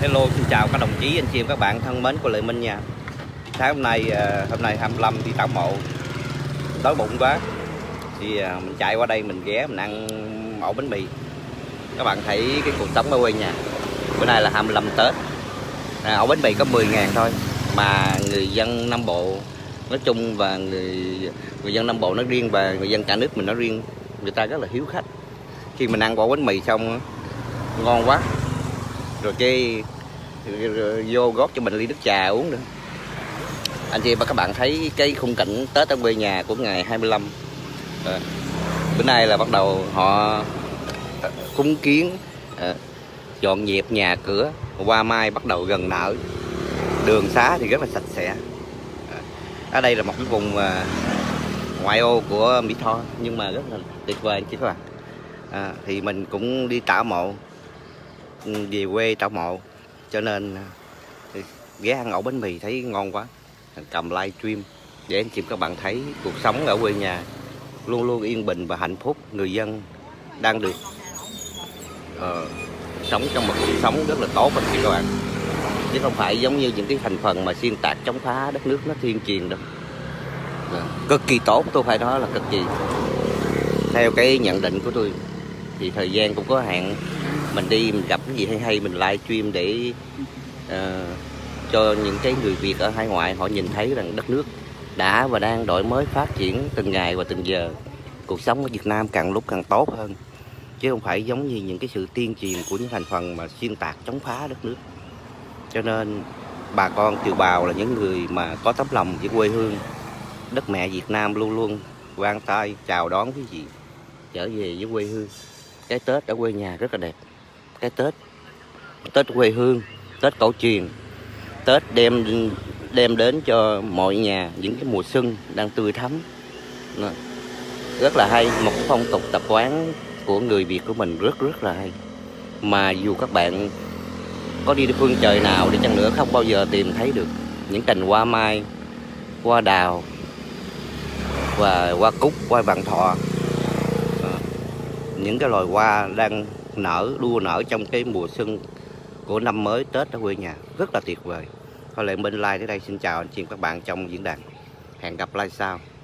Hello, xin chào các đồng chí, anh chị em, các bạn thân mến của Lệ Minh nha. Sáng hôm nay 25 đi tảo mộ, đói bụng quá thì mình chạy qua đây mình ghé mình ăn ổ bánh mì. Các bạn thấy cái cuộc sống ở quê nhà. Bữa nay là 25 Tết, ổ bánh mì có 10.000 thôi, mà người dân Nam Bộ nói chung và người dân Nam Bộ nói riêng và người dân cả nước mình nói riêng, người ta rất là hiếu khách. Khi mình ăn ổ bánh mì xong ngon quá rồi cái vô gót cho mình ly nước trà uống nữa. Anh chị và các bạn thấy cái khung cảnh Tết ở quê nhà của ngày 25. Bữa nay là bắt đầu họ cúng kiến, dọn dẹp nhà cửa, hoa mai bắt đầu gần nở, đường xá thì rất là sạch sẽ. Ở đây là một cái vùng ngoại ô của Mỹ Tho nhưng mà rất là tuyệt vời anh chị các bạn. Thì mình cũng đi tảo mộ, về quê tảo mộ cho nên ghé ăn ổ bánh mì thấy ngon quá, cầm livestream để anh chị các bạn thấy cuộc sống ở quê nhà luôn luôn yên bình và hạnh phúc. Người dân đang được sống trong một cuộc sống rất là tốt anh chị các bạn, chứ không phải giống như những cái thành phần mà xuyên tạc chống phá đất nước nó tuyên truyền đâu. Cực kỳ tốt, tôi phải nói là cực kỳ. Theo cái nhận định của tôi thì thời gian cũng có hạn, mình đi mình gặp cái gì hay hay mình livestream để cho những cái người Việt ở hải ngoại họ nhìn thấy rằng đất nước đã và đang đổi mới phát triển từng ngày và từng giờ. Cuộc sống ở Việt Nam càng lúc càng tốt hơn, chứ không phải giống như những cái sự tuyên truyền của những thành phần mà xuyên tạc chống phá đất nước. Cho nên bà con kiều bào là những người mà có tấm lòng với quê hương, đất mẹ Việt Nam luôn luôn vang tay chào đón quý vị trở về với quê hương. Cái Tết ở quê nhà rất là đẹp. Cái Tết quê hương, Tết cổ truyền, Tết đem đến cho mọi nhà những cái mùa xuân đang tươi thắm. Rất là hay, một cái phong tục tập quán của người Việt của mình rất là hay. Mà dù các bạn có đi phương trời nào đi chăng nữa không bao giờ tìm thấy được những cành hoa mai, hoa đào và hoa cúc, hoa vạn thọ. Những cái loài hoa đang đua nở trong cái mùa xuân của năm mới Tết ở quê nhà rất là tuyệt vời. Thôi Lệ Minh like tới đây, xin chào anh chị các bạn trong diễn đàn. Hẹn gặp lại sau.